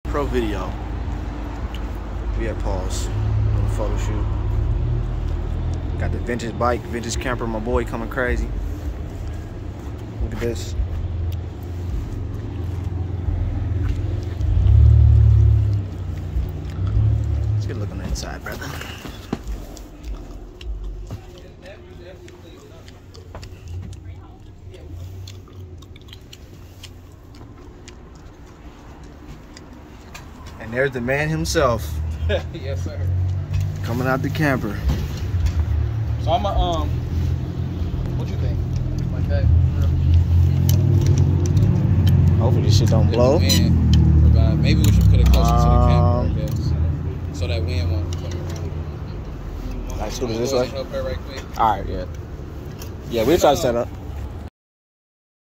Pro video. We at Pause on a photo shoot. Got the vintage bike, vintage camper. My boy coming crazy. Look at this. Let's get a look on the inside, brother. And there's the man himself. Yes, sir. Coming out the camper. So I'm a what you think? Like that? Hopefully this shit don't blow. Maybe we should put it closer to the camera, I guess, so that wind won't come around. Like, scoot it this way. Help her right quick. All right, yeah. Yeah, we'll try to set up.